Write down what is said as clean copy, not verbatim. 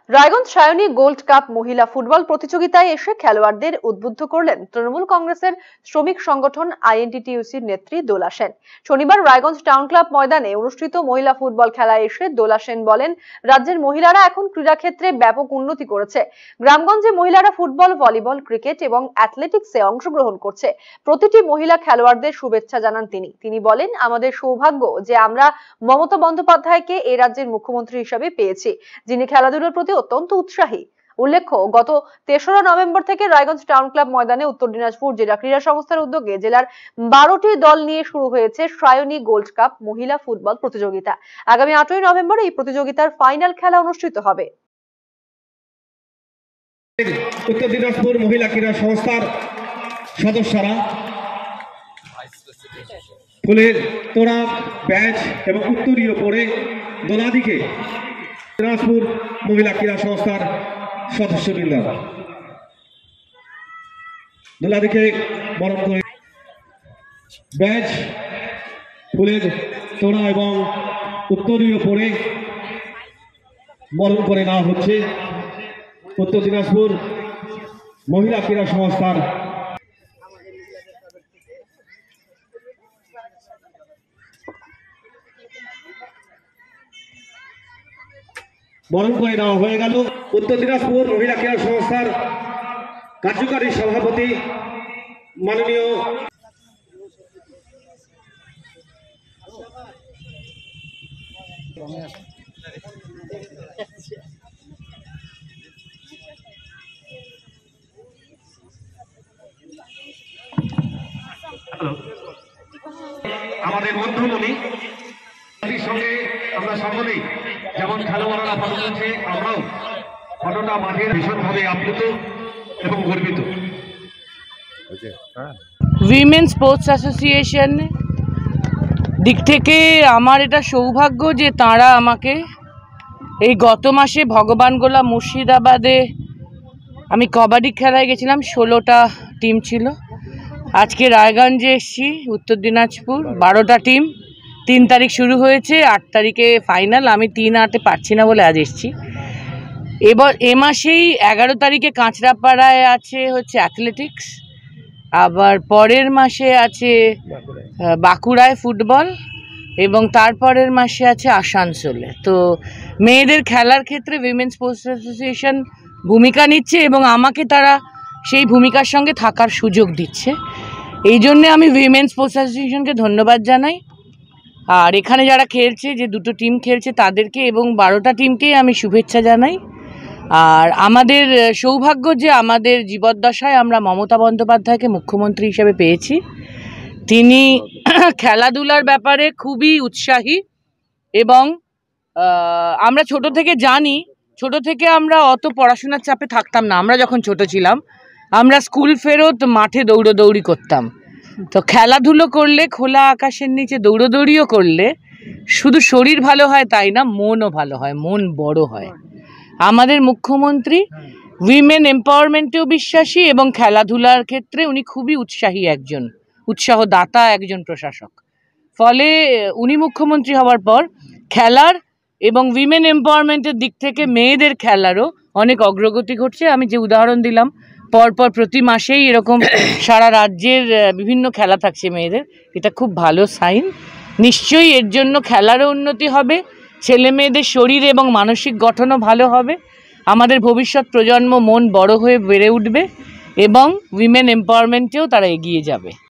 Raiganj Sayani gold cup মহিলা football প্রতিযোগিতায় এসে খেলোয়াড়দের উদ্বুদ্ধ করলেন তৃণমূল কংগ্রেসের শ্রমিক সংগঠন আইএনটিটিইউসির নেত্রী দোলা সেন। শনিবার রায়গঞ্জ টাউন ক্লাব ময়দানে অনুষ্ঠিত মহিলা ফুটবল খেলায় এসে দোলা সেন বলেন, রাজ্যের মহিলারা এখন ক্রীড়াক্ষেত্রে ব্যাপক উন্নতি করেছে। গ্রামগঞ্জে মহিলারা ফুটবল, ভলিবল, ক্রিকেট এবং অ্যাথলেটিক্সে অংশগ্রহণ করছে। প্রতিটি মহিলা খেলোয়াড়দের শুভেচ্ছা জানান তিনি বলেন, আমাদের সৌভাগ্য যে আমরা মমতা বন্দ্যোপাধ্যায়কে এই রাজ্যের মুখ্যমন্ত্রী হিসেবে পেয়েছি, যিনি খেলাধুলার প্রতি অত্যন্ত উৎসাহী। উল্লেখ্য, গত ৩রা নভেম্বর থেকে রায়গঞ্জ টাউন ক্লাব ময়দানে উত্তর দিনাজপুর জেলা ক্রীড়া সংস্থার উদ্যোগে জেলার 12টি দল নিয়ে শুরু হয়েছে সায়নী গোল্ড কাপ মহিলা ফুটবল প্রতিযোগিতা। আগামী 8ই নভেম্বর এই প্রতিযোগিতার ফাইনাল খেলা অনুষ্ঠিত হবে। উত্তর দিনাজপুর মহিলা ক্রীড়া সংস্থার সদস্যরা ফুলের তোড়া, ব্যাজ এবং উত্তরীয় পরে দোলাদিকে দিনাজপুর মহিলা ক্রীড়া সংস্থার সদস্যবৃন্দ দোলাদিকে বরণ করে ব্যাজ, ফুলের তোড়া এবং উত্তরীয় পরে বরণ করে নেওয়া হচ্ছে উত্তর দিনাজপুর মহিলা ক্রীড়া সংস্থার বরণ করে নেওয়া হয়ে গেল। উত্তর দিনাজপুর মহিলা ক্রীড়া সংস্থার কার্যকারী সভাপতি মাননীয় আমাদের বন্ধুমণি সঙ্গে আমরা সকলেই যেমন খেলোয়াড়রা ফটো তুলছে, আমরাও ফটোটা মাঠের ভীষণভাবে আপ্লুত এবং গর্বিত। উইমেন স্পোর্টস অ্যাসোসিয়েশন দিক থেকে আমার এটা সৌভাগ্য যে তাঁরা আমাকে এই গত মাসে ভগবানগোলা মুর্শিদাবাদে আমি কবাডি খেলায় গেছিলাম, 16টা টিম ছিল। আজকে রায়গঞ্জে এসেছি উত্তর দিনাজপুর, 12টা টিম। 3 তারিখ শুরু হয়েছে, 8 তারিখে ফাইনাল। আমি 3-8 পারছি না বলে আজ এসেছি। এবার এ মাসেই 11 তারিখে কাঁচরাপাড়ায় আছে হচ্ছে অ্যাথলেটিক্স, আবার পরের মাসে আছে বাঁকুড়ায় ফুটবল, এবং তারপরের মাসে আছে আসানসোলে। তো মেয়েদের খেলার ক্ষেত্রে উইমেন স্পোর্টস অ্যাসোসিয়েশন ভূমিকা নিচ্ছে এবং আমাকে তারা সেই ভূমিকার সঙ্গে থাকার সুযোগ দিচ্ছে। এই জন্যে আমি উইমেন স্পোর্টস অ্যাসোসিয়েশনকে ধন্যবাদ জানাই। আর এখানে যারা খেলছে, যে 2টো টিম খেলছে তাদেরকে এবং 12টা টিমকেই আমি শুভেচ্ছা জানাই। আর আমাদের সৌভাগ্য যে আমাদের জীবদ্দশায় আমরা মমতা বন্দ্যোপাধ্যায়কে মুখ্যমন্ত্রী হিসেবে পেয়েছি। তিনি খেলাধুলার ব্যাপারে খুবই উৎসাহী এবং আমরা ছোট থেকে জানি, ছোট থেকে আমরা অত পড়াশোনার চাপে থাকতাম না। আমরা যখন ছোট ছিলাম আমরা স্কুল ফেরত মাঠে দৌড়োদৌড়ি করতাম। তো খেলাধুলো করলে, খোলা আকাশের নিচে দৌড়োদৌড়িও করলে শুধু শরীর ভালো হয় তাই না, মনও ভালো হয়, মন বড় হয়। আমাদের মুখ্যমন্ত্রী উইমেন এম্পাওয়ারমেন্টেও বিশ্বাসী এবং খেলাধুলার ক্ষেত্রে উনি খুবই উৎসাহী একজন উৎসাহদাতা একজন প্রশাসক। ফলে উনি মুখ্যমন্ত্রী হওয়ার পর খেলার এবং উইমেন এম্পাওয়ারমেন্টের দিক থেকে মেয়েদের খেলারও অনেক অগ্রগতি ঘটছে। আমি যে উদাহরণ দিলাম, পরপর প্রতি মাসেই এরকম সারা রাজ্যের বিভিন্ন খেলা থাকছে মেয়েদের, এটা খুব ভালো সাইন। নিশ্চয়ই এর জন্য খেলারও উন্নতি হবে, ছেলে মেয়েদের শরীর এবং মানসিক গঠনও ভালো হবে, আমাদের ভবিষ্যৎ প্রজন্ম মন বড় হয়ে বেড়ে উঠবে এবং উইমেন এম্পাওয়ারমেন্টেও তারা এগিয়ে যাবে।